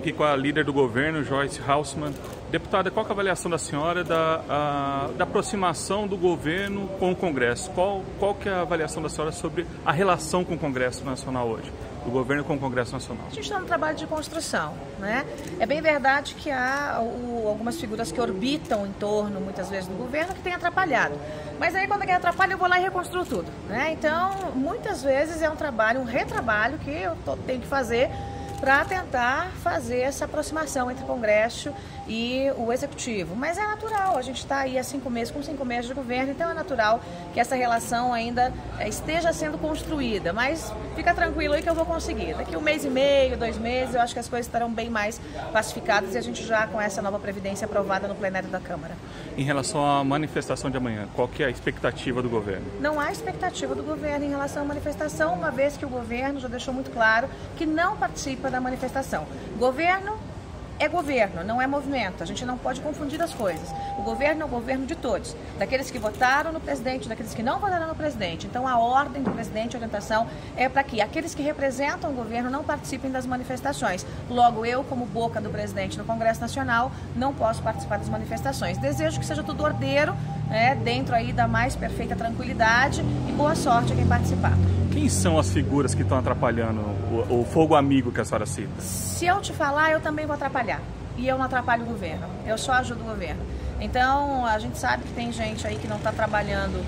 aqui com a líder do governo, Joyce Haussmann. Deputada, qual que é a avaliação da senhora da aproximação do governo com o Congresso? Qual que é a avaliação da senhora sobre a relação com o Congresso Nacional hoje? Do governo com o Congresso Nacional? A gente está no trabalho de construção, né? É bem verdade que há algumas figuras que orbitam em torno, muitas vezes, do governo, que tem atrapalhado. Mas aí, quando alguém atrapalha, eu vou lá e reconstruo tudo, né? Então, muitas vezes é um retrabalho que eu tenho que fazer para tentar fazer essa aproximação entre o Congresso e o Executivo. Mas é natural, a gente está aí há 5 meses, com 5 meses de governo, então é natural que essa relação ainda esteja sendo construída. Mas fica tranquilo aí que eu vou conseguir. Daqui 1 mês e meio, 2 meses, eu acho que as coisas estarão bem mais pacificadas e a gente já com essa nova Previdência aprovada no plenário da Câmara. Em relação à manifestação de amanhã, qual que é a expectativa do governo? Não há expectativa do governo em relação à manifestação, uma vez que o governo já deixou muito claro que não participa da manifestação. Governo é governo, não é movimento. A gente não pode confundir as coisas. O governo é o governo de todos, daqueles que votaram no presidente, daqueles que não votaram no presidente. Então a ordem do presidente, a orientação é para que aqueles que representam o governo não participem das manifestações. Logo, eu, como boca do presidente no Congresso Nacional, não posso participar das manifestações. Desejo que seja tudo ordeiro, dentro aí da mais perfeita tranquilidade, e boa sorte a quem participar. Quem são as figuras que estão atrapalhando o fogo amigo que a senhora cita? Se eu te falar, eu também vou atrapalhar. E eu não atrapalho o governo, eu só ajudo o governo. Então, a gente sabe que tem gente aí que não está trabalhando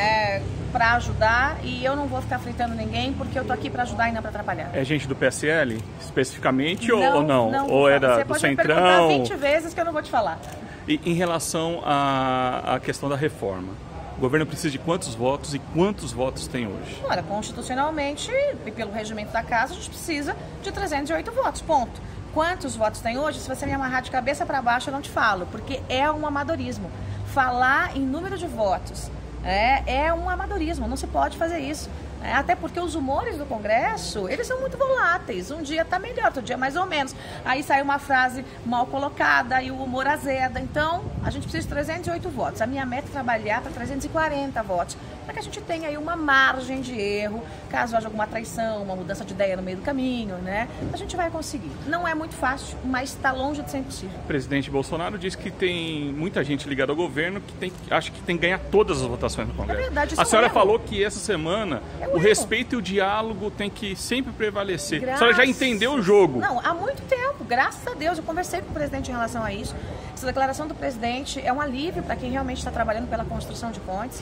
para ajudar, e eu não vou ficar fritando ninguém, porque eu tô aqui para ajudar e não para atrapalhar. É gente do PSL, especificamente, não, ou não? Não, ou é do Centrão? Você pode me perguntar 20 vezes que eu não vou te falar. E em relação à questão da reforma, o governo precisa de quantos votos e quantos votos tem hoje? Ora, constitucionalmente e pelo regimento da casa, a gente precisa de 308 votos, ponto. Quantos votos tem hoje? Se você me amarrar de cabeça para baixo, eu não te falo, porque é um amadorismo. Falar em número de votos é um amadorismo, não se pode fazer isso. Até porque os humores do Congresso, eles são muito voláteis. Um dia tá melhor, outro dia mais ou menos. Aí sai uma frase mal colocada e o humor azeda. Então, a gente precisa de 308 votos. A minha meta é trabalhar para 340 votos, para que a gente tenha aí uma margem de erro, caso haja alguma traição, uma mudança de ideia no meio do caminho, né? A gente vai conseguir. Não é muito fácil, mas está longe de ser impossível. O presidente Bolsonaro disse que tem muita gente ligada ao governo que acha que tem que ganhar todas as votações no Congresso. É verdade, isso a senhora é falou que essa semana o respeito e o diálogo tem que sempre prevalecer. A senhora já entendeu o jogo? Não, há muito tempo, graças a Deus. Eu conversei com o presidente em relação a isso. Essa declaração do presidente é um alívio para quem realmente está trabalhando pela construção de pontes.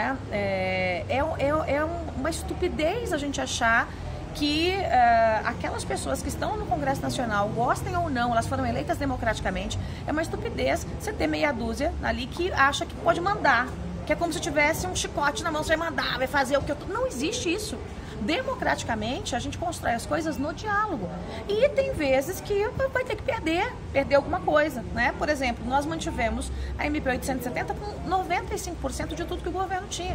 Uma estupidez a gente achar que aquelas pessoas que estão no Congresso Nacional, gostem ou não, elas foram eleitas democraticamente. É uma estupidez você ter meia dúzia ali que acha que pode mandar, que é como se tivesse um chicote na mão, você vai mandar, vai fazer o que eu... Não existe isso. Democraticamente, a gente constrói as coisas no diálogo. E tem vezes que vai ter que perder alguma coisa, né? Por exemplo, nós mantivemos a MP 870 com 95% de tudo que o governo tinha.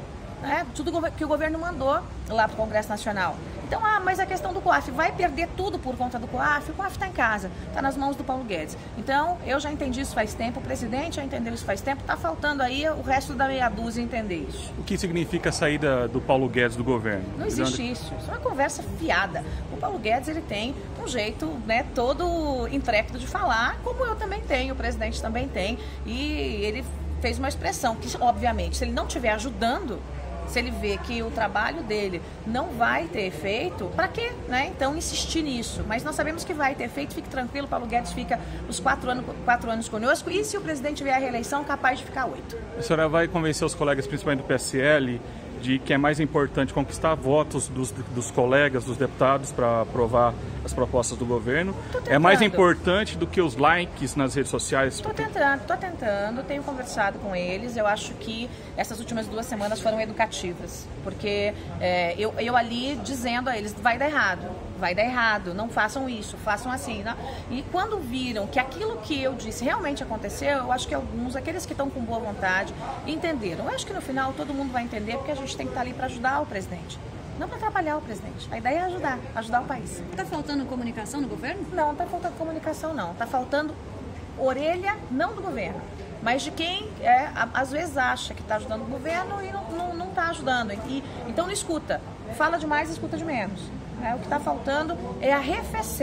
Tudo que o governo mandou lá para o Congresso Nacional. Então, mas a questão do COAF, vai perder tudo por conta do COAF? O COAF está em casa, está nas mãos do Paulo Guedes. Então, eu já entendi isso faz tempo, o presidente já entendeu isso faz tempo, está faltando aí o resto da meia dúzia entender isso. O que significa a saída do Paulo Guedes do governo? Não existe isso é uma conversa fiada. O Paulo Guedes, ele tem um jeito, todo intrépido de falar, como eu também tenho, o presidente também tem, e ele fez uma expressão que, obviamente, se ele não estiver ajudando, se ele vê que o trabalho dele não vai ter efeito, para quê? Então, insistir nisso. Mas nós sabemos que vai ter efeito, fique tranquilo, Paulo Guedes fica os 4 anos conosco, e se o presidente vier à reeleição, capaz de ficar 8. A senhora vai convencer os colegas, principalmente do PSL, de que é mais importante conquistar votos dos colegas, dos deputados, para aprovar as propostas do governo? É mais importante do que os likes nas redes sociais? Estou tentando, tenho conversado com eles. Eu acho que essas últimas 2 semanas foram educativas, porque eu ali dizendo a eles, vai dar errado, não façam isso, façam assim, né? E quando viram que aquilo que eu disse realmente aconteceu, eu acho que aqueles que estão com boa vontade, entenderam. Eu acho que no final todo mundo vai entender, porque a gente tem que estar ali para ajudar o presidente, não para atrapalhar o presidente. A ideia é ajudar o país. Está faltando comunicação no governo? Não, não está faltando comunicação, não. Está faltando orelha, não do governo, mas de quem às vezes acha que está ajudando o governo e não está ajudando. Então não escuta. Fala demais e escuta de menos. O que está faltando é arrefecer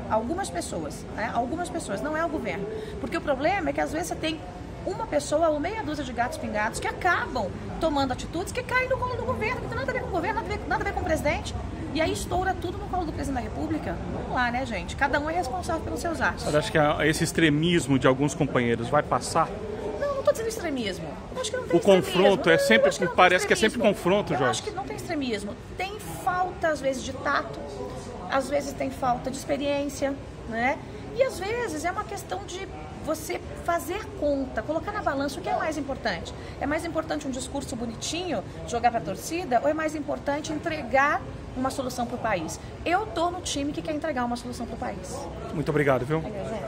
algumas pessoas, né? Algumas pessoas, não é o governo. Porque o problema é que às vezes você tem uma pessoa ou meia dúzia de gatos pingados que acabam tomando atitudes que caem no colo do governo, que não tem nada a ver com o governo, nada a ver com o presidente. E aí estoura tudo no colo do presidente da República. Vamos lá, né, gente? Cada um é responsável pelos seus atos. Você acha que esse extremismo de alguns companheiros vai passar? Não estou dizendo extremismo. Eu acho que não tem o confronto é sempre, parece que é sempre confronto, Joyce. Eu acho que não tem extremismo. Tem falta, às vezes, de tato, às vezes tem falta de experiência, né? E às vezes é uma questão de você fazer conta, colocar na balança o que é mais importante. É mais importante um discurso bonitinho, jogar para a torcida, ou é mais importante entregar uma solução para o país? Eu estou no time que quer entregar uma solução para o país. Muito obrigado, viu?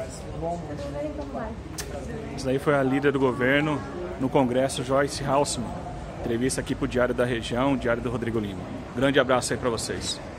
Isso daí foi a líder do governo no Congresso, Joyce Hausmann. Entrevista aqui para o Diário da Região, Diário do Rodrigo Lima. Grande abraço aí para vocês.